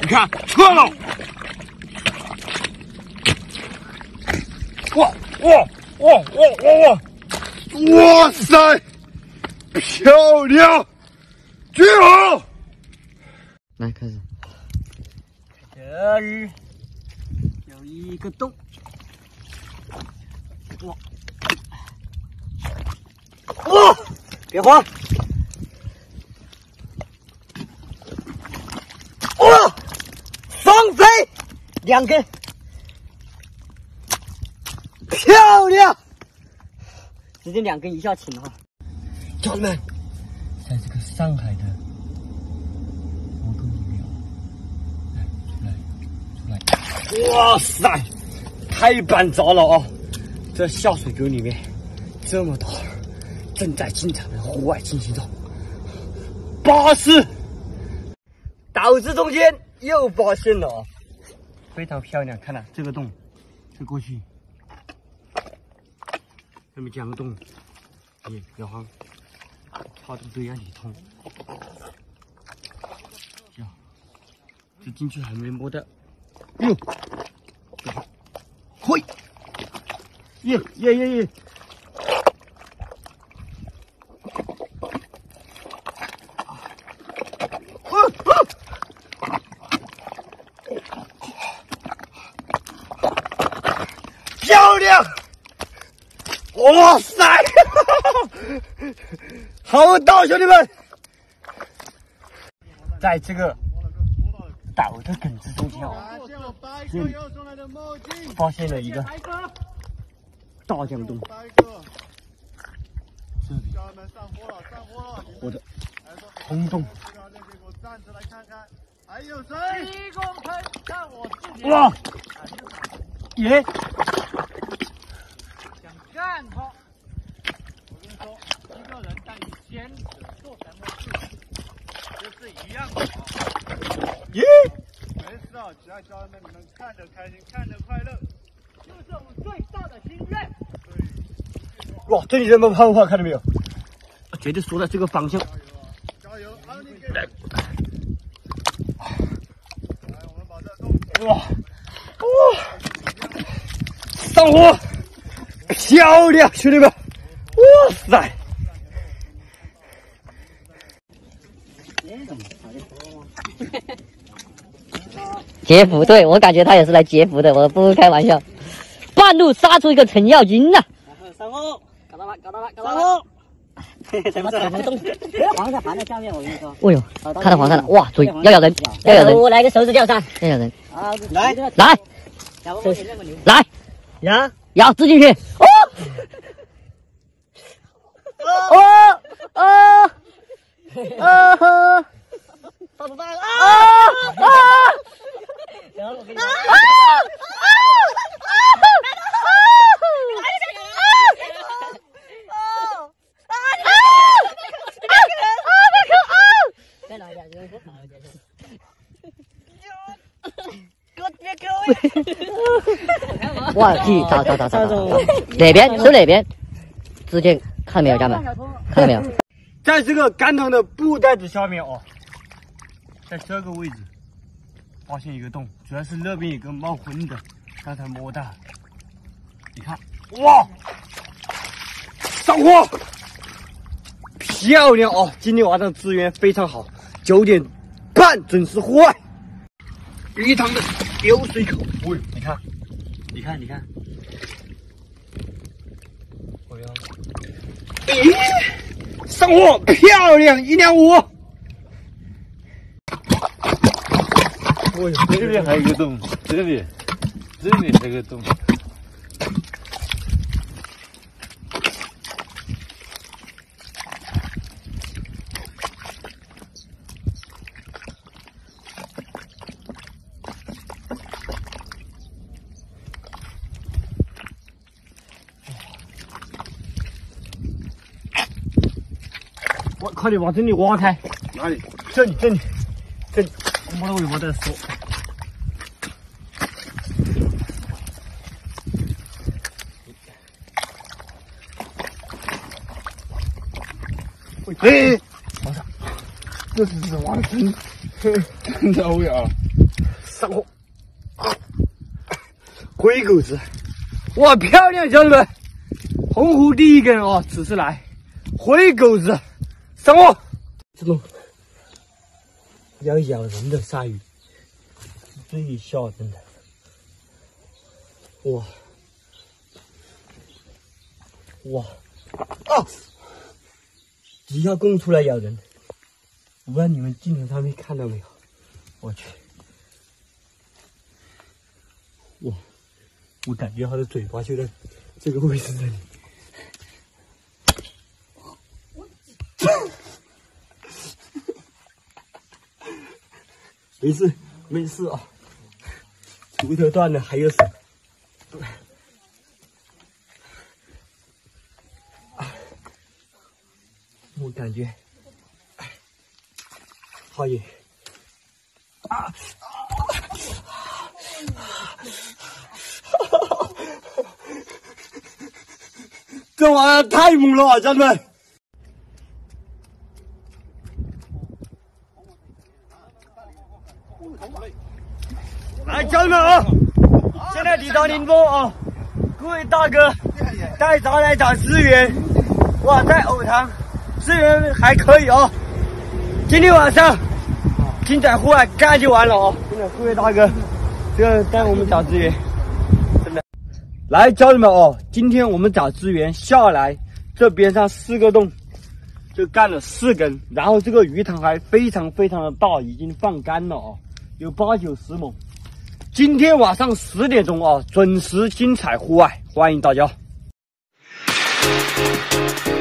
你看撤了。哇！哇塞，漂亮，绝好！ 来开始。 这儿有一个洞，哇！别慌！哇！双飞2根，漂亮！直接2根一下擒哈。 家人们， 在这个上海的河沟里面，出来！ 哇塞，太板着了啊！这下水沟里面这么多，正在精彩的户外进行中。巴士， 岛子中间又发现了啊，非常漂亮。看了这个洞，这过去，这么2个洞，不要慌，差不多要理通。这进去还没摸到，哟， 嘿， 耶！ 漂亮！哇塞，好大，兄弟们！ 在这个岛的梗子中间这里发现了一个大江洞。这里我的空洞。哇！耶！ 想干他！我跟你说，一个人但以坚持做什么事情，就是一样的啊。 耶！ 没事啊，只要家人们你们看得开心，看得快乐，就是我们最大的心愿。 哇，这里人们怕不怕？看到没有？ 绝对说在这个方向。 加油！好，你给。来，我们把这洞。 哇！上火，漂亮，兄弟们！哇塞！ 劫福，对我感觉他也是来劫福的，我不是开玩笑。半路杀出一个程咬金呐！ 上路，搞到了！ 上路！ 什么东西？黄鳝盘在下面，我跟你说。 哦呦，看到黄鳝了！哇，注意，要咬人，要咬人！ 我来个手指钓上， 要咬人！ 来， 来，咬，支进去！哦！ 放不放啊？然后我给你。再来一点，就是好一点。 哇，找，哪边是哪边？之前看到没有，家人们？看到没有？ 在这个干塘的布袋子下面哦，在这个位置发现一个洞，主要是那边有个冒灰的，刚才摸到。你看，哇，上货，漂亮哦！今天晚上资源非常好，9点半准时户外。鱼塘的流水口，喂，你看，咦，上货，漂亮，1两5。 哦呦，这边还有一个洞，这里还有个洞。 快点往这里挖开！ 哪里？ 这里，摸到尾巴再说。 哎，我操，这是挖的真，真的欧呀！ 灰狗子，哇，漂亮，兄弟们！洪湖第一根哦，此次来灰狗子，上我！这种要咬人的鲨鱼，最吓人的，哇哇啊！几下供出来咬人，我不知道你们镜头上面看到没有？我去！哇，我感觉它的嘴巴就在这个位置这里。没事没事啊，骨头断了还有手。我感觉，好野啊！这玩意儿太猛了啊，家人们！来，家人们啊，现在抵达宁波啊，各位大哥带咱来找资源，哇，在藕塘资源还可以啊。今天晚上精彩户外干就完了啊！真的，各位大哥，这个带我们找资源，真的。来，家人们哦，今天我们找资源下来，这边上4个洞就干了4根，然后这个鱼塘还非常非常的大，已经放干了哦，有8、90亩。今天晚上10点钟啊，准时精彩户外，欢迎大家。